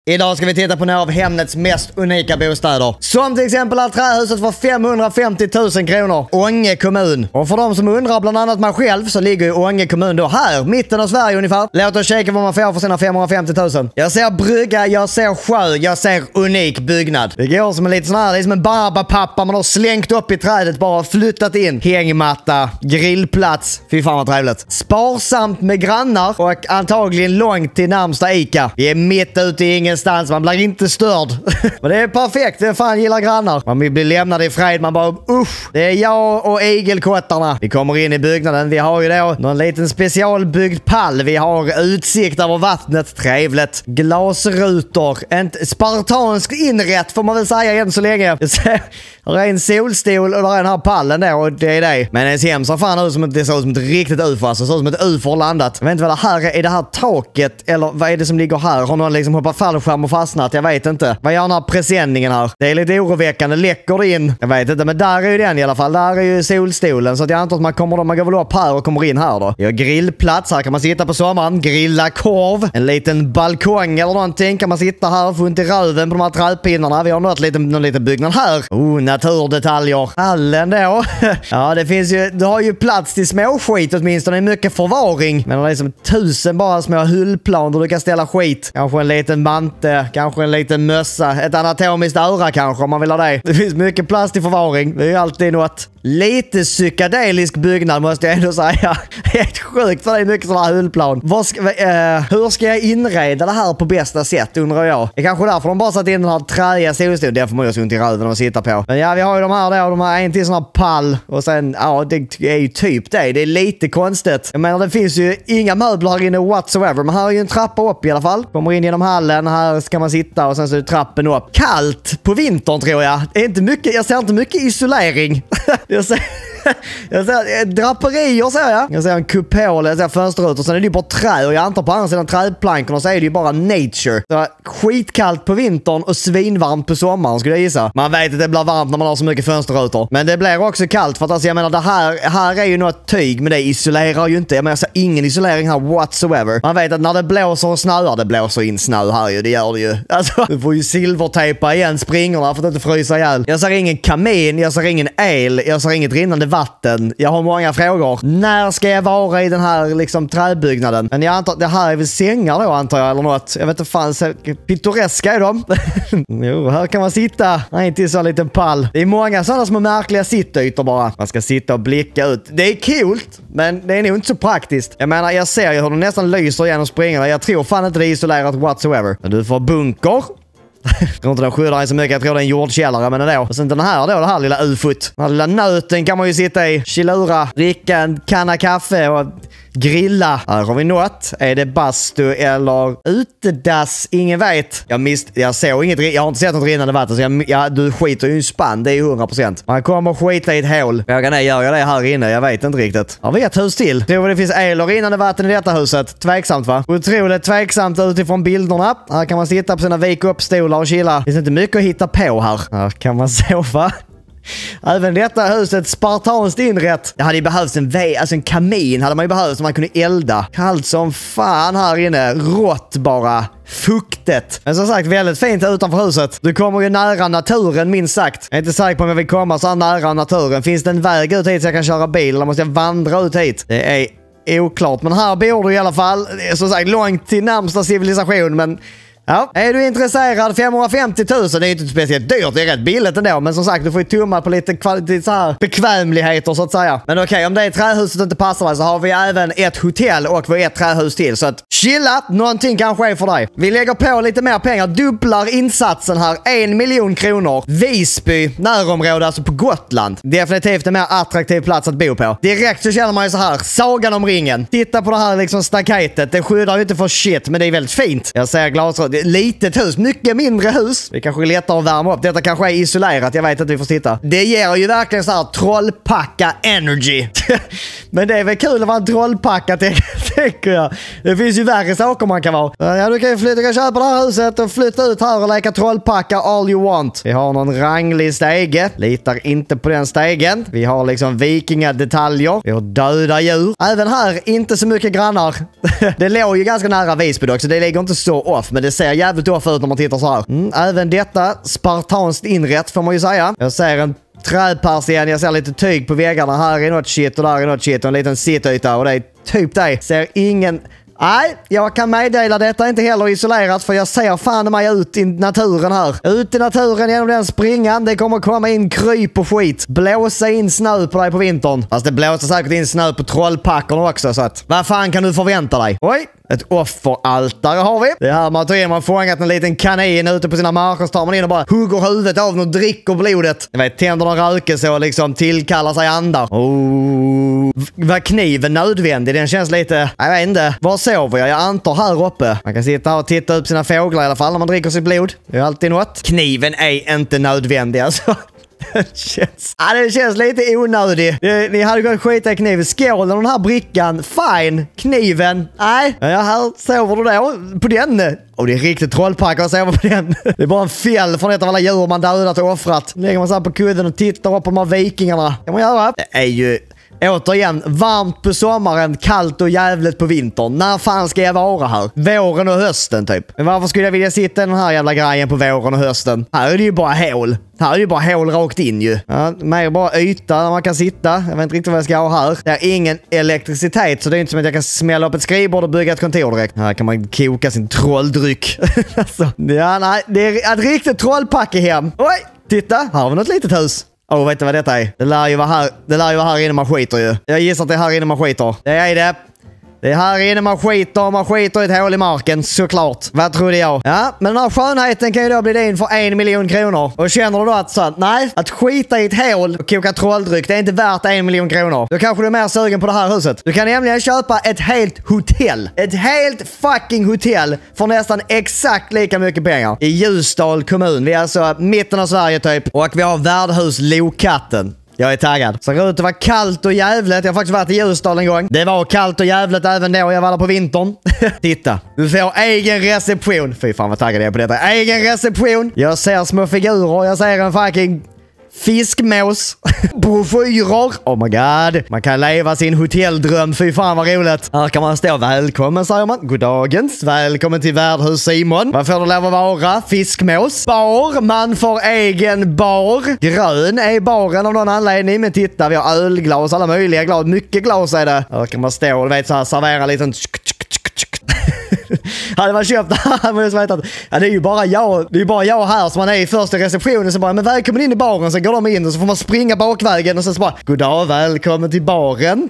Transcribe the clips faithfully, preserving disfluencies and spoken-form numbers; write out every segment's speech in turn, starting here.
Idag ska vi titta på några av Hemnets mest unika bostäder. Som till exempel här trähuset för femhundrafemtio tusen kronor. Ånge kommun. Och för de som undrar, bland annat mig själv, så ligger ju Ånge kommun då här, mitten av Sverige ungefär. Låt oss kika vad man får för sina femhundrafemtio tusen. Jag ser brygga, jag ser sjö, jag ser unik byggnad. Det går som en liten sån här, det är som en barbapappa man har slängt upp i trädet, bara flyttat in. Hängmatta, grillplats. Fy fan vad trevligt. Sparsamt med grannar och antagligen långt till närmsta Ica. Vi är mitt ute i ingenstans, man blir inte störd. Men det är perfekt, det fan gillar grannar. Man blir lämnad i fred, man bara usch. Det är jag och igelkottarna. Vi kommer in i byggnaden, vi har ju då någon liten specialbyggd pall. Vi har utsikt över vattnet, trevligt. Glasrutor, en spartansk inrätt får man väl säga än så länge. Det är en solstol och det är den här pallen där och det är det. Men ens hem ser fan ut som ett, det ser ut som ett riktigt U F O, alltså. Det ser ut som ett U F O har landat. Jag vet inte vad det här är, är det här taket eller vad är det som ligger här? Har någon liksom hoppat fallskärm och fastnat? Jag vet inte. Vad gör den här presenningen här? Det är lite oroväckande, läcker det in? Jag vet inte, men där är ju den i alla fall. Där är ju solstolen, så att jag antar att man kommer då, man går väl upp här och kommer in här då. Vi har grillplats, här kan man sitta på sommaren, grilla korv, en liten balkong eller någonting, kan man sitta här, få inte röven på de här träpinnarna. Vi har något lite, någon liten byggnad här. Oh, naturdetaljer. Hallen då. Ja, det finns ju, du har ju plats till små skit åtminstone, det är mycket förvaring. Men det är som tusen bara små hullplan där du kan ställa skit. Kanske en liten mante, kanske en liten mössa, ett anatomiskt öra kanske om man vill ha det. Det finns mycket plats till förvaring. Det är ju alltid något. Lite psykedelisk byggnad måste jag ändå säga. Helt sjukt för det är mycket sådana här hullplan. Vad ska, uh, hur ska jag inreda det här på bästa sätt undrar jag. Det är kanske därför de bara satt in den här träiga solstolen. Det får man ju så ont i röven att sitta på. Men ja, vi har ju de här då. De har en till sån här pall. Och sen, ja, det är ju typ det. Det är lite konstigt. Jag menar, det finns ju inga möbler här inne whatsoever. Men här är ju en trappa upp i alla fall. Kommer in genom hallen. Här ska man sitta och sen så är trappen upp. Kallt på vintern tror jag. Det är inte mycket, jag ser inte mycket isolering. Jag ser, jag ser draperier ser jag. Jag ser en kupol, jag ser fönsterrutor. Sen är det ju bara trä och jag antar på andra sidan trädplankorna så är det ju bara nature. Så skitkallt på vintern och svinvarmt på sommaren skulle jag gissa. Man vet att det blir varmt när man har så mycket fönsterrutor. Men det blir också kallt för att alltså, jag menar det här, här är ju något tyg men det isolerar ju inte. Jag menar jag ser ingen isolering här whatsoever. Man vet att när det blåser och snöar, det blåser in snö här ju, det gör det ju. Alltså, du får ju silvertejpa igen springorna för att inte frysa ihjäl. Jag ser ingen kamin, jag ser ingen el, jag ser inget rinnande vatten. Jag har många frågor. När ska jag vara i den här liksom träbyggnaden? Men jag antar att det här är väl sängar då antar jag eller något. Jag vet inte fan, så pittoreska är de. Jo, här kan man sitta. Nej, inte så en liten pall. Det är många sådana små märkliga sittytor bara. Man ska sitta och blicka ut. Det är coolt, men det är nog inte så praktiskt. Jag menar, jag ser ju hur de nästan lyser genom springarna. Jag tror fan inte det är isolerat whatsoever. Men du får bunker. Jag tror inte den skyddar en så mycket. Jag tror det är en jordkällare, men ändå. Och sen den här då, det här lilla ufot. Den här lilla nöten kan man ju sitta i. Chilura, dricka en kanna kaffe och grilla. Här har vi något. Är det bastu eller utedass? Ingen vet. Jag mist, jag såg inget. Jag har inte sett något rinnande vatten. Så jag, ja, du skiter ju i en spann. Det är ju hundra procent. Man kommer skita i ett hål. Frågan är, gör jag det här inne? Jag vet inte riktigt. Har vi ett hus till? Tror det finns el och rinnande vatten i detta huset. Tveksamt va? Otroligt tveksamt utifrån bilderna. Här kan man sitta på sina vik upp stolar och chilla. Det finns inte mycket att hitta på här. Här kan man sova. Även detta huset spartanskt inrätt. Det hade ju behövts en ve, alltså en kamin hade man ju behövt så man kunde elda. Kallt som fan här inne. Rått bara. Fuktet. Men som sagt, väldigt fint utanför huset. Du kommer ju nära naturen minst sagt. Jag är inte säker på om jag vill komma så här nära naturen. Finns det en väg ut hit så jag kan köra bil eller måste jag vandra ut hit? Det är oklart. Men här bor du i alla fall. Det är som sagt långt till närmsta civilisation men... Ja, är du intresserad? femhundrafemtio tusen, det är inte speciellt dyrt, det är rätt billigt ändå. Men som sagt, du får ju tumma på lite kvalitet, så här, bekvämligheter så att säga. Men okej, okay, om det är trähuset inte passar dig så har vi även ett hotell och vi har ett trähus till. Så att chilla, någonting kanske är för dig. Vi lägger på lite mer pengar, dubblar insatsen här, en miljon kronor. Visby, närområde, alltså på Gotland. Definitivt en mer attraktiv plats att bo på. Direkt så känner man ju så här, Sagan om ringen. Titta på det här liksom staketet, det skyddar ju inte för shit, men det är väldigt fint. Jag ser glasrör. Litet hus, mycket mindre hus. Det kanske är lättare att värma upp. Detta kanske är isolerat, jag vet att vi får titta. Det ger ju verkligen så här trollpacka energy. Men det är väl kul att vara en trollpacka, tänker jag. Det finns ju värre saker man kan vara. Ja, du kan ju flytta, du kan köpa det här huset och flytta ut här och leka trollpacka all you want. Vi har någon ranglig stege. Litar inte på den stegen. Vi har liksom vikingadetaljer. Vi har döda djur. Även här, inte så mycket grannar. Det låg ju ganska nära Visby dock, så det ligger inte så off. Men det ser ser jävligt off ut när man tittar så här. Mm, även detta spartanskt inrätt får man ju säga. Jag ser en trädpersienn, jag ser lite tyg på väggarna. Här är något shit och där är något shit och en liten sittyta och det är typ det. Ser ingen... Nej, jag kan meddela detta inte heller isolerat för jag ser fan mig ut i naturen här. Ut i naturen genom den springan. Det kommer komma in kryp och skit. Blåsa in snö på dig på vintern. Fast det blåser säkert in snö på trollpackorna också så att... Vad fan kan du förvänta dig? Oj, ett offeraltare har vi. Det är här man tar in, man har fångat en liten kanin ute på sina marker så tar man in och bara hugger huvudet av den och dricker blodet. Jag vet, tänderna röker så och liksom tillkallar sig andar. Oh. Var kniven nödvändig? Den känns lite... Jag vet inte. Var sover jag? Jag antar här uppe. Man kan sitta här och titta upp sina fåglar i alla fall när man dricker sitt blod. Det är alltid något. Kniven är inte nödvändig alltså. Det känns, ja, det känns lite onödig. Det, ni hade kunnat skita i kniven. Skålen och den här brickan. Fine. Kniven. Nej. Ja, här sover du då. På den. Och det är riktigt trollpackar att sova på den. Det är bara en fäll från ett av alla djur man dödat och offrat. Lägger man så här på kudden och tittar upp på de här vikingarna. Kan man göra? Det är ju... Återigen, varmt på sommaren, kallt och jävligt på vintern. När fan ska jag vara här? Våren och hösten typ. Men varför skulle jag vilja sitta i den här jävla grejen på våren och hösten? Här är det ju bara hål. Här är det ju bara hål rakt in ju. Ja, mer bara yta där man kan sitta. Jag vet inte riktigt vad jag ska ha här. Det är ingen elektricitet så det är inte som att jag kan smälla upp ett skrivbord och bygga ett kontor direkt. Här kan man koka sin trolldryck. Alltså, ja, nej. Det är ett riktigt trollpackehem. Oj, titta. Här har vi något litet hus. Åh, oh, vet du vad detta är? Det lär ju vara här, det lär ju vara här inne man skiter ju. Jag gissar att det är här inne man skiter. Det är det. Det är här inne man skiter och man skiter i ett hål i marken, såklart. Vad trodde jag? Ja, men den här skönheten kan ju då bli din för en miljon kronor. Och känner du då att så, nej, att skita i ett hål och koka trolldryck, det är inte värt en miljon kronor. Då kanske du är mer sugen på det här huset. Du kan nämligen köpa ett helt hotell. Ett helt fucking hotell för nästan exakt lika mycket pengar. I Ljusdal kommun. Vi är alltså mitten av Sverige typ. Och vi har värdhus Lokatten. Jag är taggad. Så ut det var kallt och jävligt. Jag har faktiskt varit i Ljusdal en gång. Det var kallt och jävligt även då jag var där på vintern. Titta. Du får egen reception. Fy fan vad taggad jag är på detta. Egen reception. Jag ser små figurer. Jag ser en fucking fiskmås. Broschyrer. Oh my god. Man kan leva sin hotelldröm. Fy fan vad roligt. Här kan man stå. Välkommen säger man. Goddagens. Välkommen till värdhus Simon. Vad får du lov att vara? Fiskmås. Bar. Man får egen bar. Grön är baren av någon anledning. Men titta, vi har ölglas. Alla möjliga glas. Mycket glas är det. Här kan man stå och vet så här servera lite. Hade man köpt det här, ja, det är ju bara jag, det är bara jag här som man är i första receptionen så bara, men välkommen in i baren, så går de in och så får man springa bakvägen och så bara, goddag, välkommen till baren.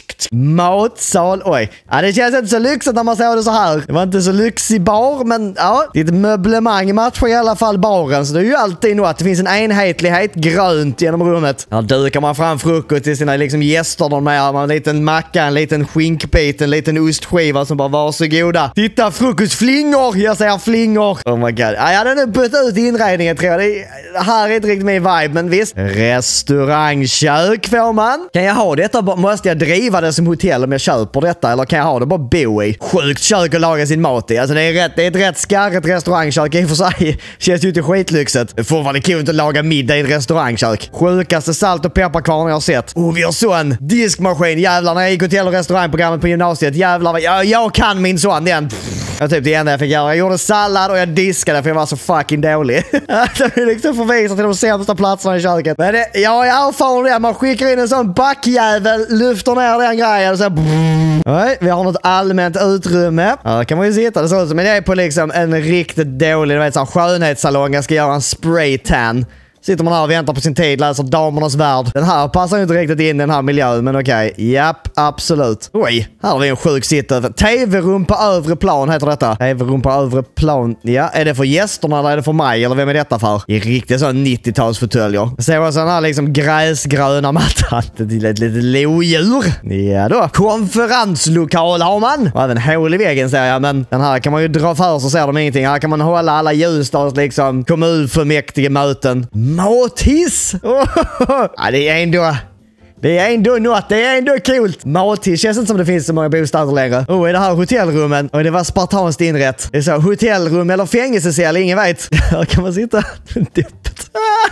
Matsal, oj. Ja, det känns inte så lyxigt när man ser det så här. Det var inte så lyxig bar, men ja, ditt möblemang matchar i alla fall baren, så det är ju alltid något. Det finns en enhetlighet grönt genom rummet. Här dukar man fram frukost till sina liksom gäster, de med en liten macka, en liten skinkbit, en liten ostskiva som bara varsågoda. Titta, frukostflingor! Jag säger flingor! Oh my god. Ja, jag hade nu bytt ut inredningen tror jag. Det här är inte riktigt min vibe, men visst. Restaurangkök får man. Kan jag ha detta? Måste jag driva det som hotell om jag köper detta? Eller kan jag ha det bara bo i? Sjukt kök att laga sin mat i. Alltså det är, rätt, det är ett rätt skarrigt restaurangkök i och för sig. Känns ju inte skitlyxet. Det får vara kul att laga middag i ett restaurangkök. Sjukaste salt- och pepparkvarn jag har sett. Oh, vi har sån diskmaskin. Jävlar, när jag gick hotell- och restaurangprogrammet på gymnasiet. Jävlar, jag, jag kan min son den. Jag typ det enda jag fick göra. Jag gjorde sallad och jag diskade för jag var så fucking dålig. Jag blev liksom förvisad till de sämsta platserna i köket. Men det, ja, jag erfar det. Man skickar in en sån backjävel, lyfter ner den grejen och så nej, vi har något allmänt utrymme. Ja, kan man ju sitta. Det så ut som, men det är på liksom en riktigt dålig, du vet, så skönhetssalong. Jag ska göra en spray tan. Sitter man här och väntar på sin tid, läser Damernas Värld. Den här passar ju inte riktigt in i den här miljön, men okej. Okay. Japp, absolut. Oj, här har vi en sjuk sitt över. T V-rum på övre plan heter detta. T V-rum på övre plan. Ja, är det för gästerna eller är det för mig? Eller vem är detta för? Det är riktigt sån nittiotalsfåtöljer. Jag ser också den här liksom gräsgröna mattan. Det är ett litet lodjur. Ja då. Konferenslokal har man. Och även hål i väggen ser jag, men den här kan man ju dra för så ser de ingenting. Här kan man hålla alla Ljusdals liksom kommunfullmäktige möten. Mathiss! Oh, ja, det är ändå... Det är ändå något. Det är ändå coolt. Mathiss känns inte som det finns så många bostäder längre. Oh, är det här hotellrummen? Och det var spartanskt inrätt. Det är så hotellrum eller fängelsecell, ingen vet. Här kan man sitta. Deppet.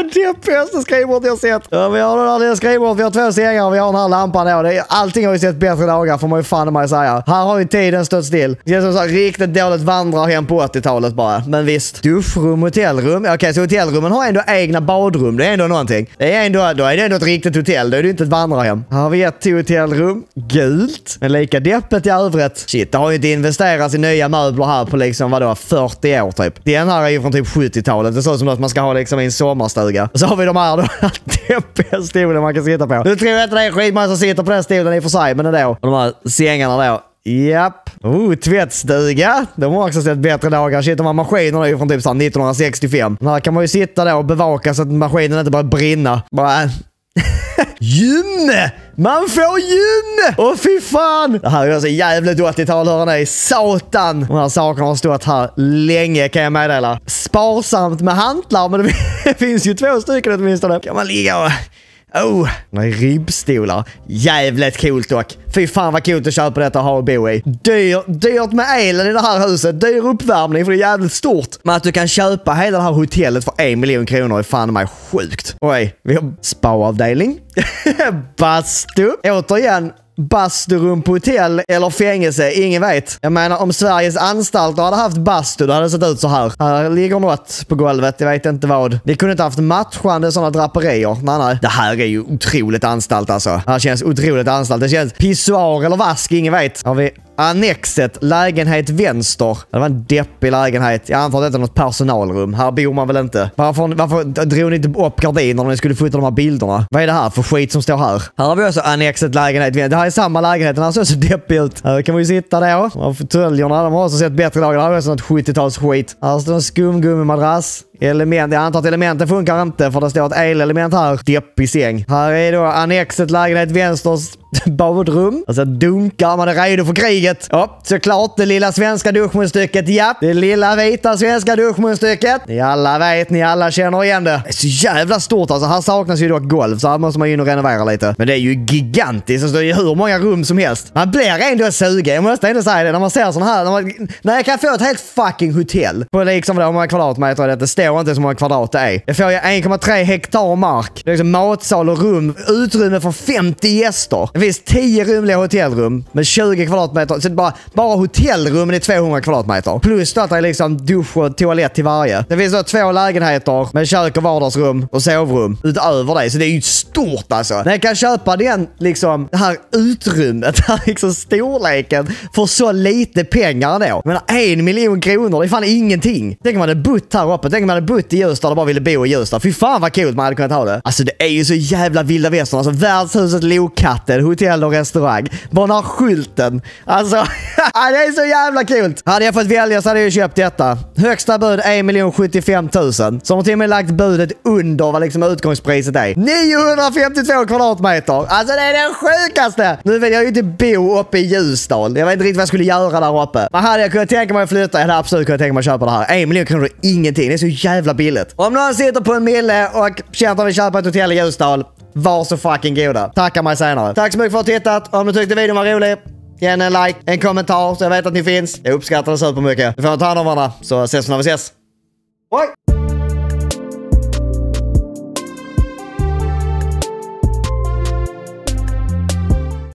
deppigaste skrivbordet jag sett. Ja, vi har det där skrivbordet, vi har två sängar och vi har den här lampan då. Det är, allting har ju sett bättre dagar, får man ju fan mig säga. Här har ju tiden stått still. Det är som sagt riktigt dåligt vandrarhem på åttiotalet bara. Men visst. Duschrum, hotellrum. Okej, okay, så hotellrummen har ändå egna badrum. Det är ändå någonting. Det är ändå, då är det ändå ett riktigt hotell. Då är det inte ett vandrarhem. Här har vi ett till hotellrum. Gult. Men lika deppet i övrigt. Shit, det har ju inte investerats i nya möbler här på liksom, vadå, fyrtio år typ. Den här är ju från typ sjuttiotalet. Det är så som att man ska ha liksom i en sommarstuga. Och så har vi de här då. Deppiga stolen man kan sitta på. Nu tror jag inte det är skitmånga som sitter på den stolen i och för sig, men ändå. Och de här sängarna då. Japp. Oh, tvättstuga. De har också sett bättre dagar. Shit, de här maskinerna är ju från typ så nittonhundrasextiofem. Här kan man ju sitta då och bevaka så att maskinen inte bara brinna. Bara... Gym! Man får gym! Åh fy fan! Det här är alltså jävligt åttiotal, hör ni? Satan! De här sakerna har stått här länge, kan jag meddela. Sparsamt med hantlar, men det finns ju två stycken åtminstone. Kan man ligga och... Oh, nej, ribbstolar. Jävligt coolt dock. Fy fan vad coolt att köpa detta och ha och bo i. Dyr, dyrt med elen i det här huset. Dyr uppvärmning för det är jävligt stort. Men att du kan köpa hela det här hotellet för en miljon kronor är fan mig sjukt. Oj, vi har spaavdelning. Bastu. Återigen. Basturum på hotell eller fängelse, ingen vet. Jag menar, om Sveriges anstalter hade haft bastu, då hade det sett ut så här. Här ligger något på golvet, jag vet inte vad. Vi kunde inte haft matchande sådana draperier. Nej, nej. Det här är ju otroligt anstalt alltså. Det här känns otroligt anstalt. Det känns pissoar eller vask, ingen vet. Har vi annexet, lägenhet vänster. Det var en deppig lägenhet. Jag antar att det inte är något personalrum. Här bor man väl inte. Varför, varför drog ni inte upp gardiner när ni skulle fota de här bilderna? Vad är det här för skit som står här? Här har vi också annexet, lägenhet vänster. Det här är samma lägenhet. Den här ser så deppig ut. Här kan vi sitta då. Och fåtöljerna, de har också sett bättre dagar. Det här är också något sjuttio-tals skit. Här står en skumgummimadrass. Element, jag antar att elementen funkar inte för det står ett elelement här. Deppig säng. Här är då annexet, lägenhet vänsters badrum. Alltså dunkar, man är redo för kriget. Ja, såklart det lilla svenska duschmunstycket. Ja, det lilla vita svenska duschmunstycket. Ni alla vet, ni alla känner igen det. Det är så jävla stort alltså. Här saknas ju dock golv, så här måste man ju in och renovera lite. Men det är ju gigantiskt. Det är ju hur många rum som helst. Man blir ändå sugen. Jag måste ändå säga det. När man ser sån här. När, man, när jag kan få ett helt fucking hotell på liksom hur många kvadratmeter det står inte så många kvadrat det är. Jag får ju en komma tre hektar mark. Det är liksom matsal och rum. Utrymme för femtio gäster. Det finns tio rymliga hotellrum med tjugo kvadratmeter. Så bara, bara hotellrum är tvåhundra kvadratmeter. Plus då att det är liksom dusch och toalett till varje. Det finns då två lägenheter med kök och vardagsrum och sovrum utöver det. Så det är ju stort alltså. När jag kan köpa den liksom, det här utrymmet, det här liksom storleken för så lite pengar då. Men en miljon kronor, det är fan ingenting. Tänk om man hade bott här uppe. Tänk om man hade bott i Ljusdal och bara ville bo i Ljusdal. Fy fan vad kul man hade kunnat ha det. Alltså det är ju så jävla vilda västern. Alltså värdshuset Lokatten, hotell och restaurang. Bara den här skylten. Alltså, det är så jävla kul. Hade jag fått välja så hade jag köpt detta. Högsta bud en miljon sjuttiofem tusen. Så har till och med lagt budet under vad liksom utgångspriset är. niohundrafemtiotvå kvadratmeter. Alltså det är det sjukaste. Nu vill jag ju inte bo uppe i Ljusdal. Jag vet inte riktigt vad jag skulle göra där uppe. Men hade jag kunnat tänka mig att flytta, jag hade absolut kunnat tänka mig att köpa det här. En miljon kronor är ingenting. Det är så jävla billigt. Om någon sitter på en mille och känner att de vill köpa ett hotell i Ljusdal, var så fucking goda. Tacka mig senare. Tack så mycket för att du har tittat. Om du tyckte videon var rolig, ge en like, en kommentar så jag vet att ni finns. Jag uppskattar det supermycket. Vi får ta hand om varandra, så ses när vi ses. Oj!